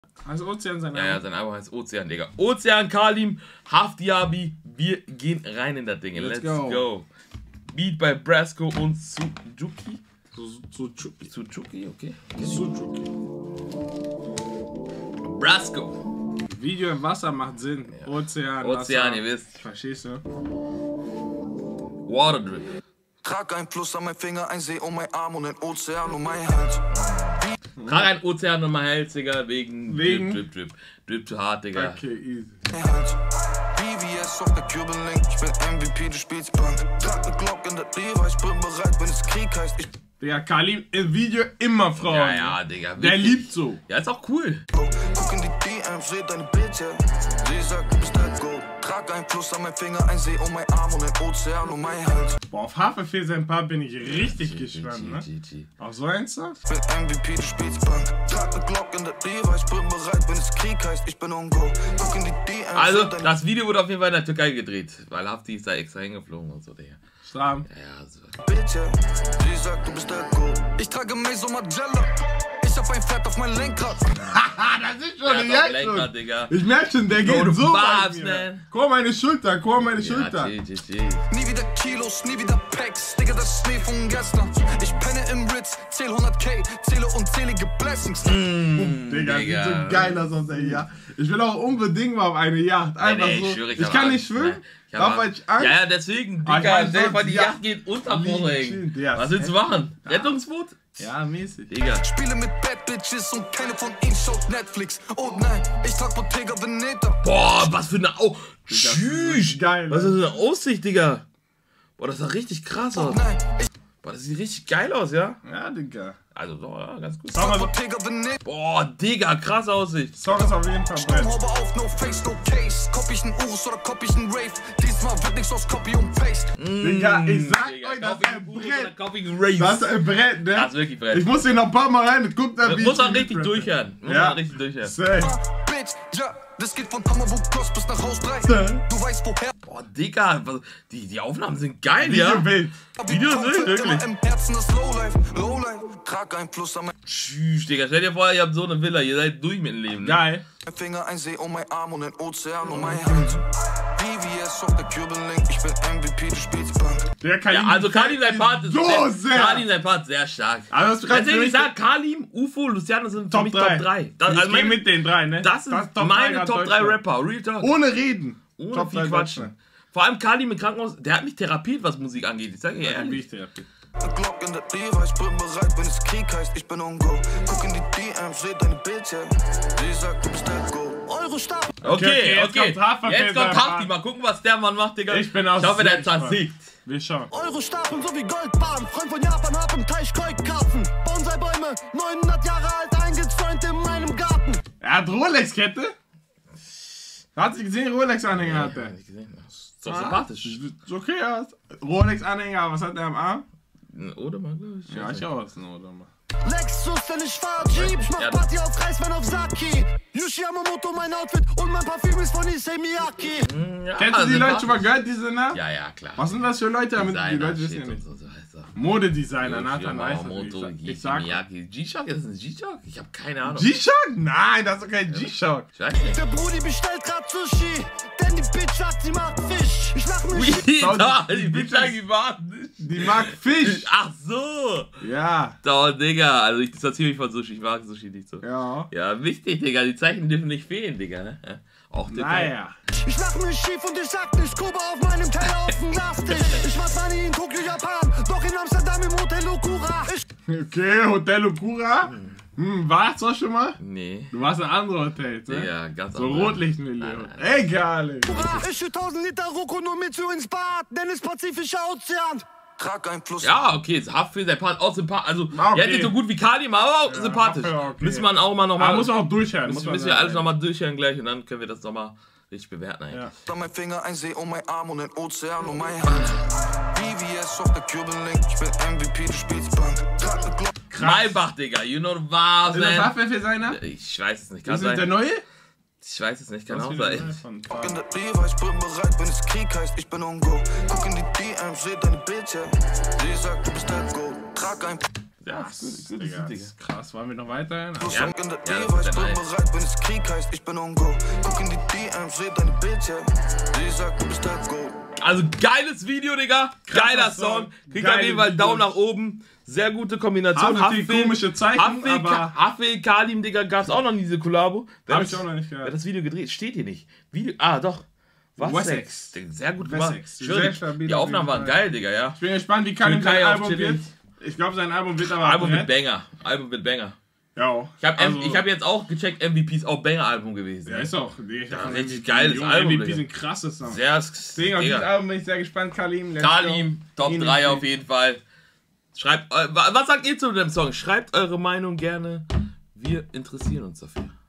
Also Ozean sein Name? Ja, sein Album heißt Ozean, Digga. Ozean, Kalim, Hafdiabi, wir gehen rein in das Ding. Let's go. Beat bei Brasco und Suzuki. Suzuki, okay. Suzuki. Brasco. Video im Wasser macht Sinn. Ja. Ozean, Wasser. Ihr wisst. Verstehst du? Waterdrip. Trag ein Fluss an mein Finger, ein See um mein Arm und ein Ozean um mein Hals. Trag ein Ozean um mein Hals, Digga, wegen Drip. Drip zu hart, Digga. Okay, easy. BVS auf der Kürbelling, ich bin MVP, du spielst Bank. Trag ne Glock in der Diva, ich bin bereit, wenn es Krieg heißt. Digga, Kalim im Video immer Frauen. Ja, Digga. Der liebt so. Ja, ist auch cool. Guck in die DMs, seh deine Bitch, sie sagt, du bist der Gold. Trag ein Fluss an mein Finger, ein See um mein Arm und ein Ozean um mein Hals. Boah, auf Haferfee sein Paar bin ich richtig gespannt, ne? Auf so eins da? Ich bin MVP, du spielst Bank. Trag ne Glock in der Diva, ich bin bereit, wenn es Krieg heißt, ich bin on go. Guck in die DMs, also, das Video wurde auf jeden Fall in der Türkei gedreht, weil Hafti ist da extra hingeflogen und so, Digga. Strahm. Ja, so. Bitch, sie sagt, du bist der Gold. Ich trage Maso Magella. Ich hab ein Fett auf mein Lenkrad. Haha, das ist schon Ja, Lenkrad, Digga. Ich merk schon, der geht so weit. Man. Guck meine Schulter, guck meine Schulter. Nie wieder Kilos, nie wieder Packs. Digga, das ist Schnee von gestern. Ich penne im Ritz, zähl 100k, zähle unzählige Blessings. Digga, sieht so geil aus, ja. Ich will auch unbedingt mal auf eine Yacht. Einfach nee, so. Ich kann nicht schwimmen. Weil ich Angst. Ja, deswegen, Digga, die Yacht geht unter Vorhängen. Was willst du machen? Rettungsboot? Ja, mäßig. Digga. Spiele mit Bad Bitches und keine von ihnen schaut Netflix. Oh nein, ich trag Bottega Veneta. Boah, was für eine Tschüss. Geil. Was ist das für eine Aussicht, Digga? Boah, das sah richtig krass aus. Nein, Boah, das sieht richtig geil aus, ja? Ja, Digga. Also, ja, ganz gut. Bottega Veneta. Boah, Digga, krass Aussicht. Song ist auf jeden Fall brett. Haube auf, no face, no case. Kopp ich ein Urus oder kopp ich ein Rave? Diesmal wird nichts aus Copy und Paste. Digga, ich sag euch, das ist ein Brett. Das ist ein Brett, ne? Das ist wirklich Brett. Ich muss hier noch ein paar Mal rein. Guck da, wie muss man richtig durchhören. Safe. Bitch, ja, das geht von Hammerburg Cross bis nach Haus 3. Du weißt woher. Boah, Digga, die Aufnahmen sind geil, Video ja? wild. Videos sind wirklich. Im Herzen das Lowlife, Lowlife. Trag ein Plus an mein Tschüss, Digga. Stell dir vor, ihr habt so eine Villa. Ihr seid durch mit dem Leben. Ne? Geil. Finger, ein See um mein Arm und ein Ozean um mein Hals. BVS auf der Kürbelling, ich bin MVP, du spielst Bank. Ja, also Kalim sein Part ist Kalim sein Part sehr stark. Also deswegen ich sag, Kalim, UFO, Luciano sind für mich Top 3. Ich geh mit den drei, ne? Das sind meine Top 3 Rapper. Real Talk. Ohne Reden. Ohne viel Quatschen. Vor allem Kalim im Krankenhaus, der hat mich therapiert, was Musik angeht. Ich sag dir ehrlich. Glock in der Diva, ich bin bereit, wenn es Krieg heißt, ich bin on go. Guck in die DMs, seh deine Bitch, sie sagt, du bist der Go. Euro Stab. Okay. Jetzt kommt Hafti, mal gucken, was der Mann macht, Digga. Ich bin aus. Ich hoffe, der zersiegt. Wir schauen. Euro Stapeln so wie Goldbahn. Freund von Japan, hab im Teich Koi-Karpfen. Bonsai-Bäume, 900 Jahre alt, eingezäunt in meinem Garten. Er hat Rolex-Kette? Hat sie gesehen, Rolex-Anhänger hat er? Nicht gesehen. Ist doch sympathisch. Ist okay, ja. Rolex-Anhänger, was hat er am Arm? Ein Odermann, glaube ich. Ja, ich auch, ist ein Odermann. Lexus, denn ich fahr Jeep. Ich mach Party auf Reis, wenn auf Saki. Yushi Yamamoto, mein Outfit und mein Parfüm ist von Issey Miyake. Ja, kennst du die Leute schon mal gehört, diese Namen? Ja, klar. Was sind das für Leute? Die Leute wissen ja nicht. Modedesigner, Nathan Weiss. Ich sag. G-Shock? Ist das ein G-Shock? Ich hab keine Ahnung. G-Shock? Nein, das ist doch kein G-Shock. Ich weiß nicht. Der Brudi bestellt grad Sushi, denn die Bitch sagt, sie mag Fisch. Ich mach mich. Die Bitch sagt, die mag nicht. Die mag Fisch. Ach so. Ja. Doch, Digga. Also ich distanziere mich von Sushi. Ich mag Sushi nicht so. Ja. Ja, wichtig, Digga. Die Zeichen dürfen nicht fehlen, Digga. Ne? Auch naja. Ich lach mich schief und ich sag nicht Kuba auf meinem Teller auf dem Glastisch. Ich mach Money in Tokio, Japan, doch in Amsterdam im Hotel Okura. Okay, Hotel Okura? Warst du schon mal? Nee. Du warst in anderen Hotels, ne? Ja, ganz so andere. Rotlichtmilieu. Egal, ey. Ich schütt 1000 Liter Roko nur mit ins Bad, denn es Pazifischer Ozean. Trag ein Fluss. Ja, okay, ist Haftbefehl, der Part auch sympathisch. Also, okay. Er hat nicht so gut wie Kalim, aber auch sympathisch. Okay. Müssen wir auch mal nochmal. Muss man auch durchhören. Müssen wir alles nochmal durchhören gleich und dann können wir das nochmal richtig bewerten eigentlich. Ja. Mein Finger, ein See um mein Arm und ein Ozean um mein Hand. BVS auf der Kürbelling, ich bin MVP, du spielst Bank. Trag ne Glock. Maybach, Digga, you know the vibes, man. Ist das Haftbefehl-Seiner? Ich weiß es nicht, kann sein. sein. Ist der neue? Ich weiß es nicht, kann auch sein. In der Diva, ich bin bereit, wenn es Krieg heißt, ich bin on go. Guck in die DMs, seh deine Bitch, sie sagt, du bist der Go. Trag ein Ja, das ist gut, Digga, das ist krass. Wollen wir noch weiter? Ja, ich bin bereit, wenn es Krieg heißt, ich bin on go. Guck in die DMs, seh deine Bitch, die sagt, du bist der Go. Also geiles Video, Digga. Geiler Song. Kriegt auf jeden Fall Daumen nach oben. Sehr gute Kombination. Komische Zeichen, aber... Hafe, Kalim, Digga, gab's auch noch nie diese Kollabo. Hab ich auch noch nicht gehört. Wer das Video gedreht, steht hier nicht. Video, doch. Wessex. Sehr gut gemacht. Sehr stabil. Die Aufnahmen waren geil, Digga, ja. Ich bin gespannt, wie Kalim sein Album wird. Ich glaube, sein Album wird aber... Album mit Banger. Ja. Ich hab jetzt auch gecheckt, MVP ist auch Banger-Album gewesen. Ja, ist auch. Richtig geiles Album. MVP sind krasse Songs. Deswegen auf dieses Album bin ich sehr gespannt, Kalim. Top 3 auf jeden Fall. Schreibt, was sagt ihr zu dem Song? Schreibt eure Meinung gerne. Wir interessieren uns dafür.